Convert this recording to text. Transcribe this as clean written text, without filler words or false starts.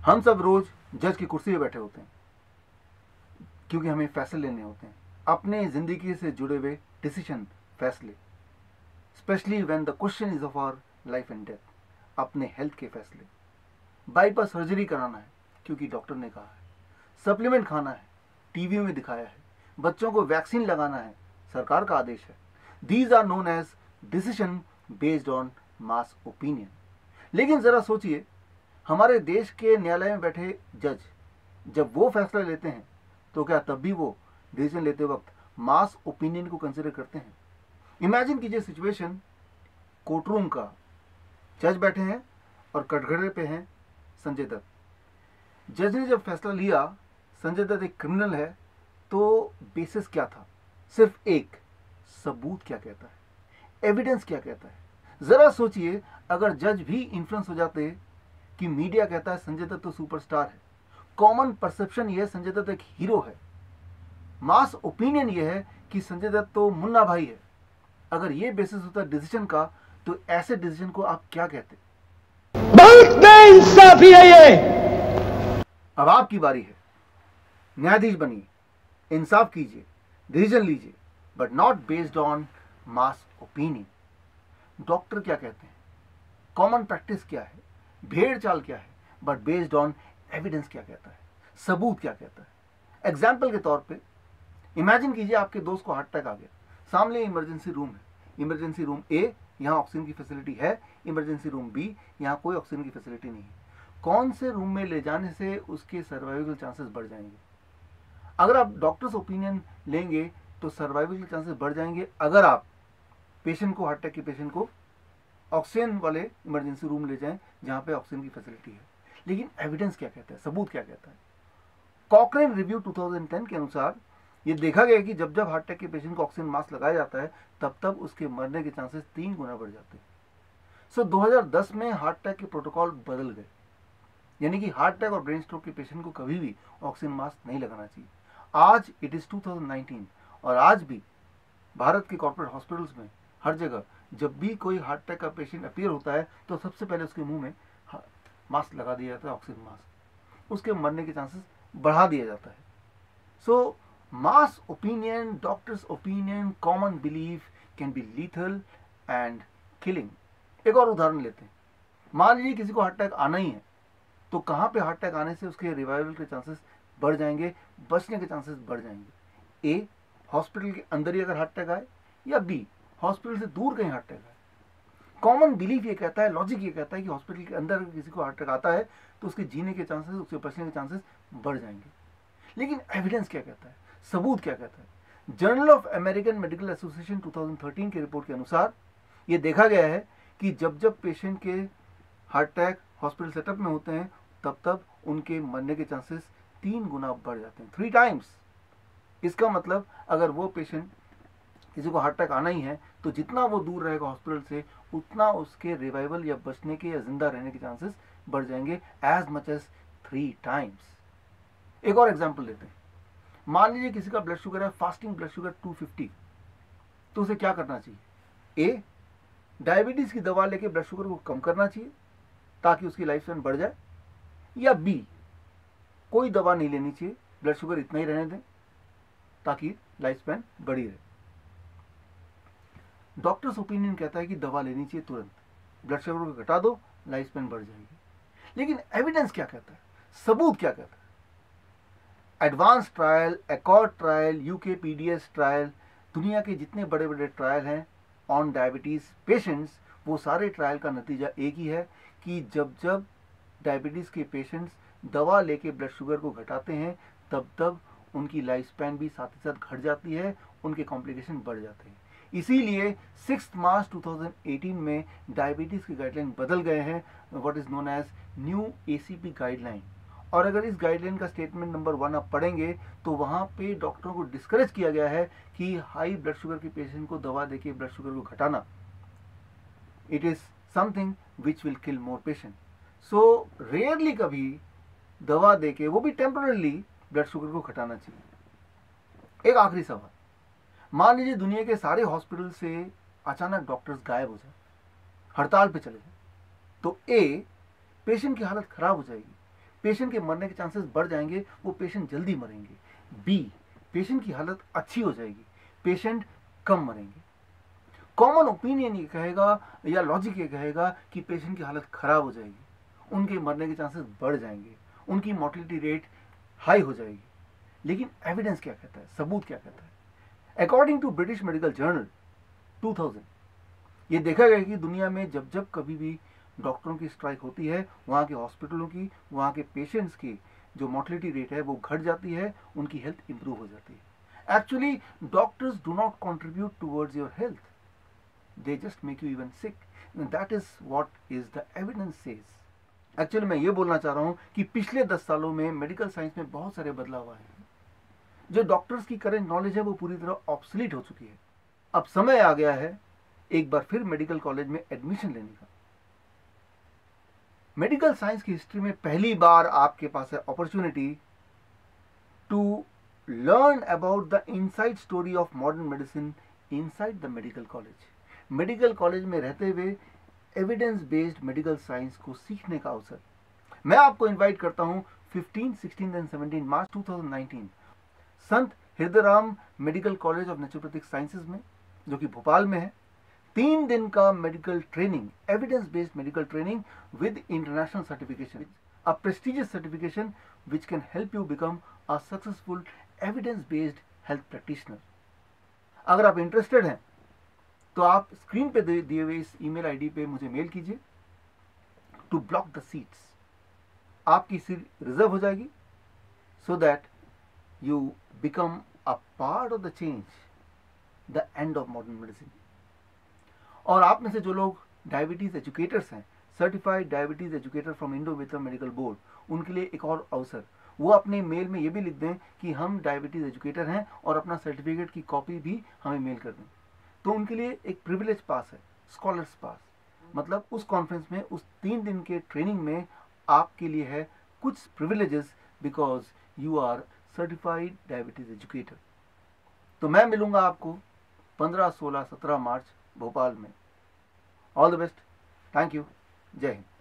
हम सब रोज जज की कुर्सी पे बैठे होते हैं क्योंकि हमें फैसले लेने होते हैं, अपने जिंदगी से जुड़े हुए डिसीजन, फैसले, specially when the question is of our life and death, अपने हेल्थ के फैसले। बाईपास सर्जरी कराना है क्योंकि डॉक्टर ने कहा है, सप्लीमेंट खाना है, टीवी में दिखाया है, बच्चों को वैक्सीन लगाना है, सरकार का आदेश है। These are known as decision based on mass opinion. लेकिन जरा सोचिए, हमारे देश के न्यायालय में बैठे जज जब वो फैसला लेते हैं तो क्या तब भी वो डिसीजन लेते वक्त मास ओपिनियन को कंसिडर करते हैं? इमेजिन कीजिए सिचुएशन, कोर्टरूम का, जज बैठे हैं और कटघरे पे हैं संजय दत्त। जज ने जब फैसला लिया संजय दत्त एक क्रिमिनल है, तो बेसिस क्या था? सिर्फ एक, सबूत क्या कहता है, एविडेंस क्या कहता है। जरा सोचिए, अगर जज भी इन्फ्लुएंस हो जाते कि मीडिया कहता है संजय दत्त तो सुपरस्टार है, कॉमन परसेप्शन ये है संजय दत्त एक हीरो है, मास ओपिनियन ये है कि संजय दत्त तो मुन्ना भाई है, अगर ये बेसिस होता डिसीजन का, तो ऐसे डिसीजन को आप क्या कहते? बहुत बेइंसाफी है ये। अब आपकी बारी है, न्यायाधीश बनिए, इंसाफ कीजिए, डिसीजन लीजिए, but not based on mass opinion. Doctor क्या कहते हैं, कॉमन प्रैक्टिस क्या है, भेड़ चाल क्या है, बट बेस्ड ऑन एविडेंस क्या कहता है, सबूत क्या कहता है। एग्जाम्पल के तौर पे इमेजिन कीजिए आपके दोस्त को हार्ट अटैक आ गया, सामने इमरजेंसी रूम है, इमरजेंसी रूम ए, यहाँ ऑक्सीजन की फैसिलिटी है, इमरजेंसी रूम बी, यहाँ कोई ऑक्सीजन की फैसिलिटी नहीं है। कौन से रूम में ले जाने से उसके सर्वाइवल चांसेस बढ़ जाएंगे? अगर आप डॉक्टर्स ओपिनियन लेंगे तो सर्वाइवल के चांसेस बढ़ जाएंगे अगर आप पेशेंट को, हार्ट अटैक के पेशेंट को ऑक्सीजन वाले इमरजेंसी रूम ले जाएं जहां पे ऑक्सीजन की फैसिलिटी है। लेकिन एविडेंस क्या कहता है, सबूत क्या कहता है? कॉकरेन रिव्यू 2010 के अनुसार ये देखा गया कि जब जब हार्ट अटैक के पेशेंट को ऑक्सीजन मास्क लगाया जाता है तब तब उसके मरने के चांसेस 3 गुना बढ़ जाते हैं। सो 2010 में हार्ट अटैक के प्रोटोकॉल बदल गए, यानी कि हार्ट अटैक और ब्रेन स्ट्रोक के पेशेंट को कभी भी ऑक्सीजन मास्क नहीं लगाना चाहिए। आज इट इज 2019 और आज भी भारत के कॉर्पोरेट हॉस्पिटल्स में हर जगह जब भी कोई हार्ट अटैक का पेशेंट अपीयर होता है तो सबसे पहले उसके मुंह में मास्क लगा दिया जाता है, ऑक्सीजन मास्क, उसके मरने के चांसेस बढ़ा दिया जाता है। So mass opinion, doctors opinion, common belief can be lethal and killing. एक और उदाहरण लेते हैं, मान लीजिए किसी को हार्ट अटैक आना ही है, तो कहाँ पे हार्ट अटैक आने से उसके रिवाइवल के चांसेस बढ़ जाएंगे, बचने के चांसेस बढ़ जाएंगे? ए, हॉस्पिटल के अंदर ही अगर हार्ट अटैक आए, या बी, हॉस्पिटल से दूर कहीं हार्ट अटैक आए। कॉमन बिलीफ ये कहता है, लॉजिक ये कहता है कि हॉस्पिटल के अंदर अगर किसी को हार्ट अटैक आता है तो उसके जीने के चांसेस, उसके बचने के चांसेस बढ़ जाएंगे। लेकिन एविडेंस क्या कहता है, सबूत क्या कहता है? Journal of American medical association 2013 की रिपोर्ट के अनुसार ये देखा गया है कि जब जब पेशेंट के हार्ट अटैक हॉस्पिटल सेटअप में होते हैं तब तब उनके मरने के चांसेस 3 गुना बढ़ जाते हैं, 3 टाइम्स। इसका मतलब अगर वो पेशेंट, किसी को हार्ट अटैक आना ही है, तो जितना वो दूर रहेगा हॉस्पिटल से उतना उसके रिवाइवल या बचने के या जिंदा रहने के चांसेस बढ़ जाएंगे, एज मच एज 3 टाइम्स। एक और एग्जांपल लेते हैं, मान लीजिए किसी का ब्लड शुगर है, फास्टिंग ब्लड शुगर 250, तो उसे क्या करना चाहिए? ए, डायबिटीज की दवा लेके ब्लड शुगर को कम करना चाहिए ताकि उसकी लाइफ स्पैन बढ़ जाए, या बी, कोई दवा नहीं लेनी चाहिए, ब्लड शुगर इतना ही रहने दें ताकि लाइफ स्पैन बढ़ी रहे। डॉक्टर्स ओपिनियन कहता है कि दवा लेनी चाहिए तुरंत, ब्लड शुगर को घटा दो, लाइफ स्पैन बढ़ जाएगी। लेकिन एविडेंस क्या कहता है, सबूत क्या कहता है? Advance trial, accord trial, UKPDS trial, दुनिया के जितने बड़े बड़े ट्रायल हैं ऑन डायबिटीज पेशेंट्स, वो सारे ट्रायल का नतीजा एक ही है कि जब जब डायबिटीज के पेशेंट्स दवा लेके ब्लड शुगर को घटाते हैं तब तब उनकी लाइफ स्पैन भी साथ ही साथ घट जाती है, उनके कॉम्प्लिकेशन बढ़ जाते हैं। इसीलिए 6 मार्च 2018 में डायबिटीज के गाइडलाइन बदल गए हैं, what is known as new ACP guideline. और अगर इस गाइडलाइन का स्टेटमेंट नंबर 1 आप पढ़ेंगे तो वहां पे डॉक्टरों को डिस्करेज किया गया है कि हाई ब्लड शुगर के पेशेंट को दवा देके ब्लड शुगर को घटाना, it is something which will kill more patient. So rarely कभी दवा देके, वो भी टेम्पररीली, ब्लड शुगर को घटाना चाहिए। एक आखिरी सवाल, मान लीजिए दुनिया के सारे हॉस्पिटल से अचानक डॉक्टर्स गायब हो जाए, हड़ताल पे चले जाए, तो ए, पेशेंट की हालत खराब हो जाएगी, पेशेंट के मरने के चांसेस बढ़ जाएंगे, वो पेशेंट जल्दी मरेंगे। बी, पेशेंट की हालत अच्छी हो जाएगी, पेशेंट कम मरेंगे। कॉमन ओपिनियन ये कहेगा या लॉजिक ये कहेगा कि पेशेंट की हालत खराब हो जाएगी, उनके मरने के चांसेस बढ़ जाएंगे, उनकी मोर्टेलिटी रेट हाई हो जाएगी। लेकिन एविडेंस क्या कहता है, सबूत क्या कहता है? According to British medical journal 2000, ये देखा गया कि दुनिया में जब जब कभी भी डॉक्टरों की स्ट्राइक होती है, वहाँ के हॉस्पिटलों की, वहाँ के पेशेंट्स की जो मोर्टेलिटी रेट है वो घट जाती है, उनकी हेल्थ इंप्रूव हो जाती है। Actually doctors do not contribute towards your health, they just make you even sick, and that is what is the evidence says. Actually मैं ये बोलना चाह रहा हूँ कि पिछले 10 सालों में मेडिकल साइंस में बहुत सारे बदलाव आए हैं। जो डॉक्टर्स की करंट नॉलेज है वो पूरी तरह ऑब्सोलीट हो चुकी है। अब समय आ गया है एक बार फिर मेडिकल कॉलेज में एडमिशन लेने का। मेडिकल साइंस की हिस्ट्री में पहली बार आपके पास है opportunity to learn about the inside story of modern medicine inside the medical college. Medical college में रहते हुए एविडेंस बेस्ड मेडिकल साइंस को सीखने का अवसर मैं आपको इनवाइट करता हूं 15, 16 and 17 March 2019 Sant Hridayaram medical college of naturopathic sciences में, जो कि भोपाल में है। 3 दिन का medical training, evidence based medical training with international certification, a prestigious certification which can help you become a successful evidence based health practitioner. अगर आप इंटरेस्टेड हैं तो आप स्क्रीन पे दिए हुए इस ईमेल आईडी पे मुझे मेल कीजिए टू ब्लॉक द सीट्स। आपकी सीट रिजर्व हो जाएगी so that you become a part of the change, the end of modern medicine. और आप में से जो लोग डायबिटीज एजुकेटर्स हैं, certified diabetes educator from Indo Vietnam medical board, उनके लिए एक और अवसर, वो अपने मेल में ये भी लिख दें कि हम डायबिटीज एजुकेटर हैं और अपना सर्टिफिकेट की कॉपी भी हमें मेल कर दें। तो उनके लिए एक प्रिविलेज पास है, स्कॉलर्स पास। मतलब उस कॉन्फ्रेंस में, उस 3 दिन के ट्रेनिंग में आपके लिए है कुछ privileges because you are certified diabetes educator. तो मैं मिलूंगा आपको 15, 16, 17 मार्च भोपाल में। All the best, thank you, जय हिंद।